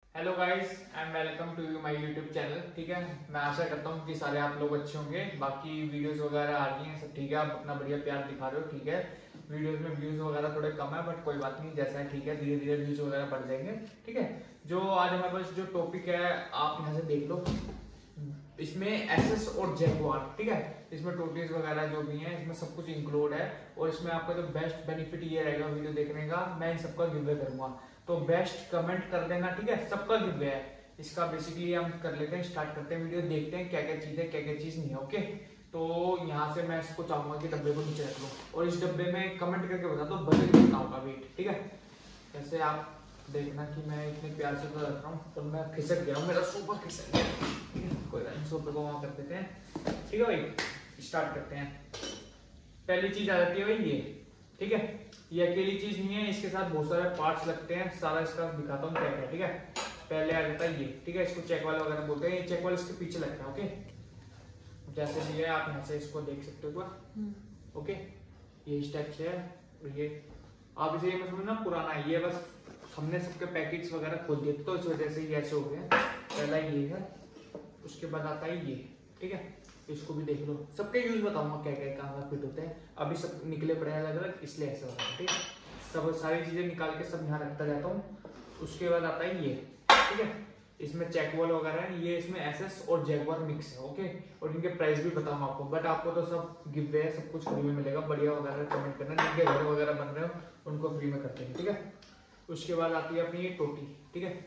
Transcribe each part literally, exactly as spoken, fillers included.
Hello guys, I am welcome to you my YouTube channel. ठीक है, मैं आशा करता हूँ कि सारे आप लोग अच्छे होंगे। बाकी वीडियोस वगैरह आ रही हैं, सब ठीक है, आप अपना बढ़िया प्यार दिखा रहे हो। ठीक है, वीडियोस में व्यूज वगैरह थोड़े कम है, बट कोई बात नहीं, जैसा है ठीक है, धीरे धीरे व्यूज वगैरह बढ़ जाएंगे। ठीक है, जो आज हमारे पास जो टॉपिक है आप यहाँ से देख लो, इसमें एसएस और जैगुआर। ठीक है, इसमें टोटीज वगैरह जो भी हैं इसमें सब कुछ इंक्लूड है, और इसमें आपका जो बेस्ट बेनिफिट ये रहेगा वीडियो देखने का, मैं इन सबका गिव अवे करूंगा। तो बेस्ट कमेंट कर देना। ठीक है, सबका गिव अवे है इसका। बेसिकली हम कर लेते हैं, स्टार्ट करते हैं वीडियो, देखते हैं क्या क्या चीज है क्या क्या चीज नहीं है। ओके, तो यहाँ से मैं इसको चाहूंगा कि डब्बे को नीचे रख लो, और इस डब्बे में कमेंट करके बता दो बजट कितना होगा वेट। ठीक है, जैसे आप देखना कि मैं इतने प्यार से तो रख रहा हूँ, तो मैं खिसक गया हूँ, मेरा सोफा खिसक गया। ठीक है, कोई बात नहीं, सोफे को वहां कर देते हैं। ठीक है भाई, स्टार्ट करते हैं। पहली चीज आ जाती है भाई ये। ठीक है, ये अकेली चीज नहीं है, इसके साथ बहुत सारे पार्ट्स लगते हैं, सारा इसका दिखाता हूँ क्या क्या। ठीक है, पहले आ जाता है ये। ठीक है, इसको चेक वाल वगैरह बोलते हैं, ये चेक वाल इसके पीछे लगता है। ओके, जैसे भी है आप यहाँ से इसको देख सकते हो। ओके, ये स्टेप से है ये, आप इसे ये समझना पुराना है, ये बस हमने सबके पैकेट्स वगैरह खोल दिए थे तो इस वजह से ये ऐसे हो गए। पहला ये है, उसके बाद आता है ये। ठीक है, इसको भी देख लो, सबके यूज बताऊंगा क्या क्या कहाँ फिट होते हैं। अभी सब निकले पड़े हैं अलग अलग, इसलिए ऐसे होता है। ठीक है, सब सारी चीजें निकाल के सब यहाँ रखता जाता हूँ। उसके बाद आता है ये। ठीक है, इसमें चेकवॉल वगैरह है, ये इसमें एसएस और जैगुआर मिक्स है। ओके, और इनके प्राइस भी बताऊंगा आपको, बट आपको तो सब गिव अवे है, सब कुछ फ्री में मिलेगा। बढ़िया वगैरह कमेंट करना, जिनके घर वगैरह बन रहे हो उनको फ्री में करते हैं। ठीक है, उसके बाद आती है अपनी ये टोटी। ठीक है,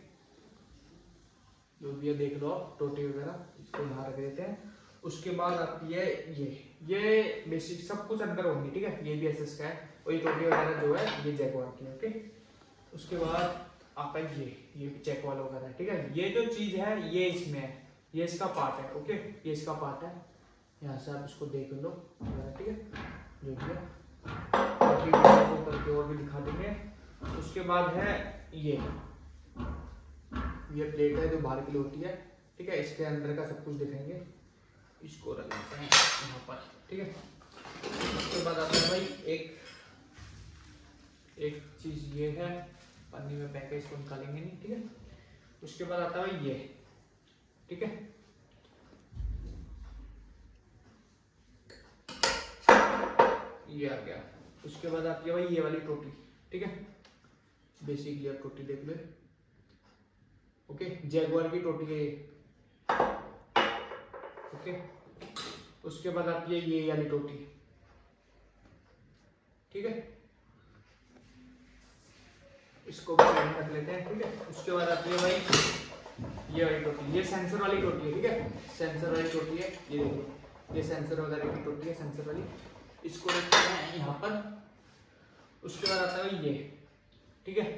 जो भी है देख लो आप, टोटी वगैरह इसको यहाँ रख देते हैं। उसके बाद आती है ये ये बेसिक सब कुछ अंदर होंगी। ठीक है, ये भी एसएस का है, और ये टोटी वगैरह जो है ये जैगुआर की है। ओके, उसके बाद आता है ये ये चेक वाला वगैरह। ठीक है, ये जो चीज है ये इसमें है, ये इसका पार्ट है। ओके, ये इसका पार्ट है, यहाँ से आप इसको देख लो। ठीक है, जो भी है को करके और भी दिखा देंगे। उसके बाद है ये ये प्लेट है जो बाहर की होती है। ठीक है, इसके अंदर का सब कुछ दिखाएंगे, इसको रख देते हैं यहाँ पर। ठीक है, उसके बाद आता है भाई एक एक चीज ये है, पन्नी में पैक है, इसको निकालेंगे नहीं। ठीक है, उसके बाद आता है ये। ठीक है, ये आ गया। उसके बाद आती है भाई ये वाली टोटी। ठीक है, बेसिकली आप टोटी देख लो। ओके, जैगुआर की टोटी है ये। ओके, उसके बाद आती है ये वाली टोटी। ठीक है, इसको भी साइड में रख लेते हैं। ठीक है, उसके बाद आती है भाई ये वाली टोटी, ये सेंसर वाली टोटी है। ठीक है, सेंसर वाली टोटी है, ये देखो, ये सेंसर वगैरह की टोटी है, सेंसर वाली। इसको रखते हैं यहाँ पर। उसके बाद आता है ये। ठीक है,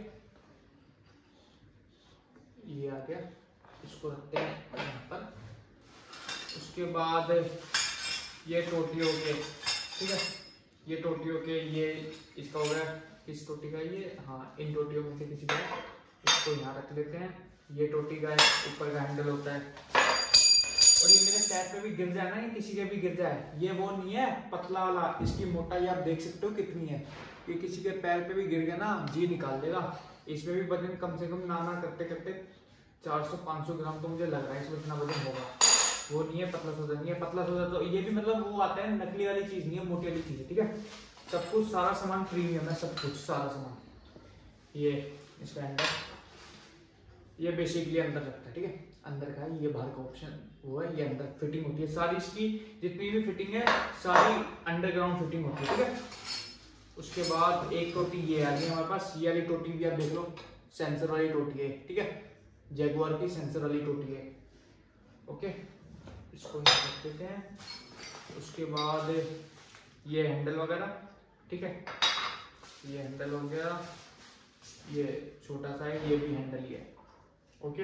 ये आ गया, इसको रखते हैं यहाँ पर। उसके बाद ये टोटी हो गई। ठीक है, ये टोटी हो के ये इसका हो गया, इस टोटी का ये, हाँ इन टोटियों में से किसी का, इसको यहाँ रख लेते हैं। ये टोटी का ऊपर का हैंडल होता है, और ये मेरे पैर पे भी गिर जाए ना, ये किसी के भी गिर जाए, ये वो नहीं है पतला वाला, इसकी मोटाई आप देख सकते हो कितनी है। ये किसी के पैर पे भी गिर गया ना, जी निकाल देगा। इसमें भी वजन कम से कम ना ना करते करते चार सौ पाँच सौ ग्राम तो मुझे लग रहा है इसमें इतना वजन होगा। वो नहीं है पतला सौदा, नहीं है पतला सौदा, तो ये भी मतलब वो आता है, नकली वाली चीज नहीं है, मोटी वाली चीज है। ठीक है, सब कुछ सारा सामान प्रीमियम है, सब कुछ सारा सामान। ये इसका अंदर, ये बेसिकली अंदर लगता है। ठीक है, अंदर का है, ये बाहर का ऑप्शन वो है, ये अंदर फिटिंग होती है सारी, इसकी जितनी भी फिटिंग है सारी अंडरग्राउंड फिटिंग होती है। ठीक है, उसके बाद एक टोटी ये आ गई हमारे पास, ये वाली टोटी भी आप देख लो, सेंसर वाली टोटी है। ठीक है, जैगुआर की सेंसर वाली टोटी है। ओके, इसको यहाँ रख देते हैं। उसके बाद ये हैंडल वगैरह। ठीक है, ये हैंडल हो गया, ये छोटा सा है, ये भी हैंडल ही है। ओके,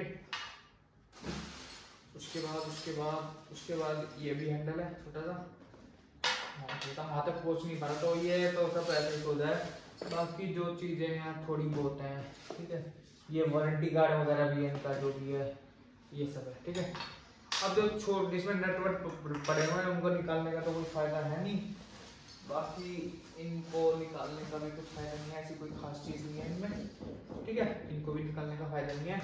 उसके बाद उसके बाद उसके बाद ये भी हैंडल है छोटा सा, हाँ छोटा, हाथ तक पहुंच नहीं पा रहा, तो ये तो सब ऐसे ही हो जाए। बाकी जो चीजें हैं थोड़ी बहुत हैं। ठीक है, ये वारंटी कार्ड वगैरह भी है इनका, जो भी है ये सब है। ठीक है, अब जो छोड़ इसमें नट वट पड़े हुए हैं उनको निकालने का तो कोई फायदा है नहीं, बाकी इनको निकालने का भी कुछ फायदा नहीं है, ऐसी कोई खास चीज नहीं है इनमें। ठीक है, इनको भी निकालने का फायदा नहीं है।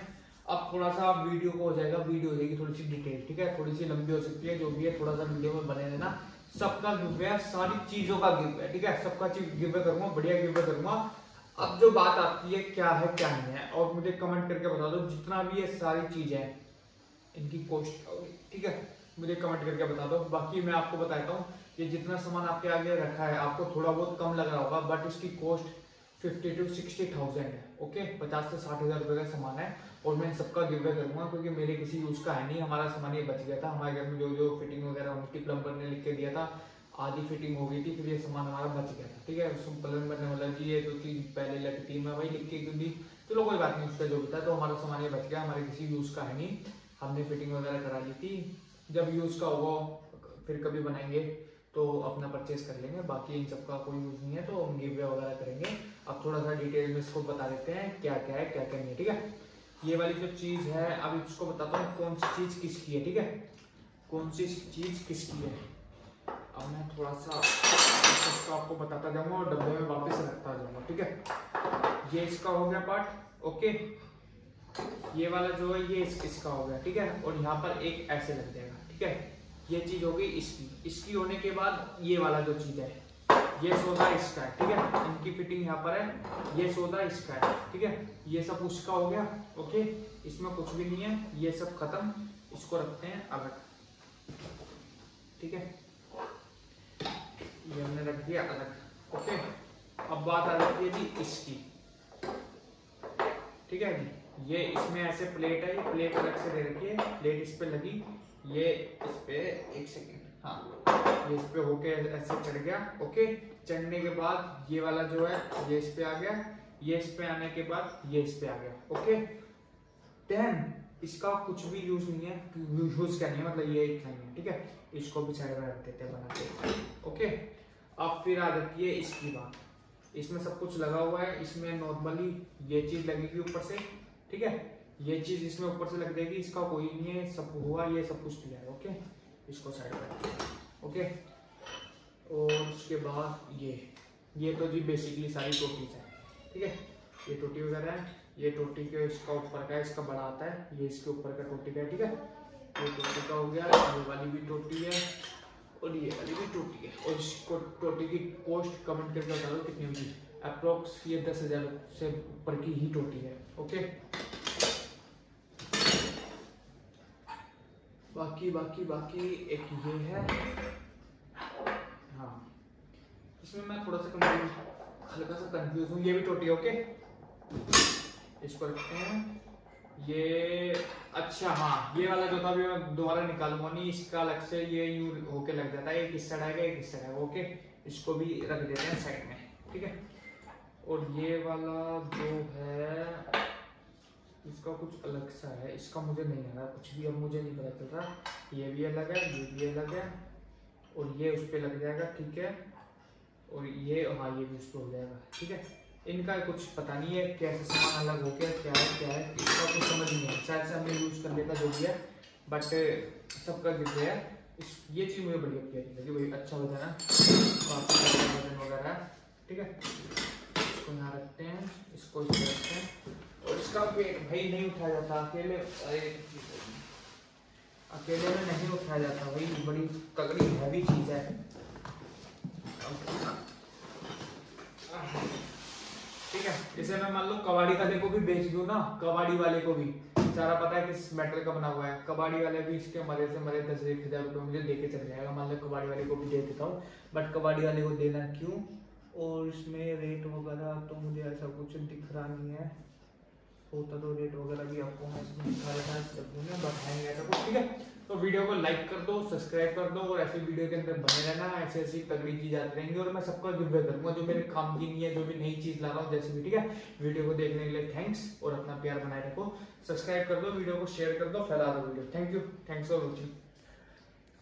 अब थोड़ा सा वीडियो को हो जाएगा, वीडियो हो जाएगी थोड़ी सी डिटेल, ठीक है, थोड़ी सी लंबी हो सकती है, जो भी है थोड़ा सा वीडियो में बने रहना। सबका गिव है, सारी चीजों का गिव है, ठीक है, सबका चीज गिव करूंगा, बढ़िया गिव करूंगा। अब जो बात आती है क्या है क्या नहीं है, और मुझे कमेंट करके बता दो जितना भी ये सारी चीज है इनकी कॉस्ट क्या होगी, ठीक है, मुझे कमेंट करके बता दो। बाकी मैं आपको बताता हूँ ये जितना सामान आपके आगे रखा है आपको थोड़ा बहुत कम लग रहा होगा, बट इसकी cost fifty two sixty thousand है, ओके, पचास से साठ हजार रुपए का सामान है। और मैं सबका गिव अवे करूंगा क्योंकि मेरे किसी यूज का है नहीं, हमारा सामान ये बच गया था, हमारे घर में जो जो फिटिंग वगैरह उनकी प्लम्बर ने लिख के दिया था, आधी फिटिंग हो गई थी, फिर ये सामान हमारा बच गया था, ठीक है। उसमें प्लम्बर ने बोला जी ये तो चीज पहले लगती है, मैं वही लिख के क्योंकि चलो कोई बात नहीं, उसका जो भी था, तो हमारा सामान ये बच गया, हमारे किसी यूज का है नहीं, हमने फिटिंग वगैरह करा ली थी, जब यूज का होगा फिर कभी बनाएंगे तो अपना परचेज कर लेंगे, बाकी इन सबका कोई यूज नहीं है तो हम गिव अवे वगैरह करेंगे। अब थोड़ा सा डिटेल में इसको बता देते हैं क्या क्या है क्या क्या नहीं है, ठीक है। ये वाली जो चीज है अब इसको बताता हूँ कौन सी चीज किसकी है, ठीक है, कौन सी चीज किसकी है। अब मैं थोड़ा सा इसको आपको बताता जाऊंगा और डब्बे में वापस रखता जाऊंगा, ठीक है। ये इसका हो गया पार्ट, ओके, ये वाला जो है ये इस, इसका हो गया, ठीक है, और यहाँ पर एक ऐसे लग जाएगा, ठीक है। ये चीज हो गई इसकी, इसकी होने के बाद ये वाला जो चीज है ये सौदा इसका है, ठीक है, इनकी फिटिंग यहाँ पर है, ये सौदा इसका है, ठीक है, ये सब उसका हो गया, ओके, इसमें कुछ भी नहीं है, ये सब खत्म, इसको रखते हैं अलग, ठीक है, ये हमने रख दिया अलग, ओके। अब बात आ जाती है जी इसकी, ठीक है जी, ये इसमें ऐसे प्लेट है, ये प्लेट अलग से दे रखी है, प्लेट इस पे लगी, ये इस पे एक सेकेंड, हाँ, ये इस पे होके ऐसे चढ़ गया, ओके, चढ़ने के बाद ये वाला जो है ये इस पे आ गया, ये इस पे आने के बाद ये इस पे आ गया, ओके। देन इसका कुछ भी यूज नहीं है, यूज क्या नहीं है, मतलब ये इतना ही है, ठीक है, इसको भी साइड में रख देते हैं बना के, ओके। अब फिर आ जाती है इसकी बात, इसमें सब कुछ लगा हुआ है, इसमें नॉर्मली ये चीज लगेगी ऊपर से, ठीक है, ये चीज इसमें ऊपर से लग देगी, इसका कोई नहीं है, सब हुआ, ये सब कुछ दिया है, ओके, इसको साइड में, ओके। और उसके बाद ये ये तो जी बेसिकली सारी टोटीज है, ठीक है, ये टोटी वगैरह है, ये टोटी के इसका ऊपर का इसका बड़ा आता है, ये इसके ऊपर का टोटी का है, ठीक है, ये टोटी का हो गया, ये वाली भी टोटी है और ये वाली भी टोटी है। और इसको टोटी की कॉस्ट कमेंट करके बता दो कितनी होगी, अप्रोक्स ये दस हजार से ऊपर की ही टोटी है, ओके। बाकी बाकी बाकी एक ये है, हाँ, इसमें मैं थोड़ा सा कंफ्यूज, हल्का सा कंफ्यूज हूँ, ये भी टोटी है, ओके, इसको रखते हैं, ये अच्छा, हाँ, ये वाला जो था अभी मैं दोबारा निकालूंगा नहीं, इसका अलग से ये यूं होके लग जाता है, एक इस साइड आएगा एक इस साइड आएगा, ओके, इसको भी रख देते हैं साइड में, ठीक है। और ये वाला जो है इसका कुछ अलग सा है, इसका मुझे नहीं आ रहा कुछ भी, अब मुझे नहीं पता चल रहा, ये भी अलग है, ये भी अलग है, और ये उस पर लग जाएगा, ठीक है, और ये हाँ ये भी उस पर हो जाएगा, ठीक है। इनका कुछ पता नहीं है कैसे सामान अलग हो गया, क्या है क्या है, इसका कुछ समझ नहीं है, शायद से हमने यूज कर लेता जो भी है, बट सबका गिर गया है। इस ये चीज़ मुझे बढ़िया प्यारी लगी भाई, अच्छा हो जाए ना, वजन वगैरह, ठीक है। इसको यहाँ रखते हैं, इसको इसको रखते हैं, और इसका वेट भाई नहीं उठाया जाता अकेले, अकेले में नहीं उठाया जाता भाई, बड़ी तगड़ी हैवी चीज है, ठीक है। इसे मैं मान लो कबाड़ी वाले को भी बेच दूं ना, कबाड़ी वाले को भी सारा पता है किस मेटल का बना हुआ है, कबाड़ी वाले भी इसके मरे से मरे दस एक हजार रुपये मुझे देके चल जाएगा, मान लो कबाड़ी वाले को भी दे देता हूँ, बट कबाड़ी वाले को देना क्यों, और इसमें रेट वगैरह तो मुझे ऐसा कुछ दिख रहा नहीं है, होता तो रेट वगैरह भी आपको मैं इसमें दिखा रहा था, बताएंगे ऐसा कुछ, ठीक है। तो वीडियो को लाइक कर दो, सब्सक्राइब कर दो, और ऐसे वीडियो के अंदर बने रहना, ऐसे ऐसी तगड़ी चीज आती रहेंगी, और मैं सबका गिव अवे करूंगा जो मेरे काम की नहीं है, जो भी नई चीज ला रहा हूँ जैसे भी, ठीक है। वीडियो को देखने के लिए थैंक्स, और अपना प्यार बनाए रखो, सब्सक्राइब कर दो, वीडियो को शेयर कर दो, फैला दो video, thank you, thanks for watching.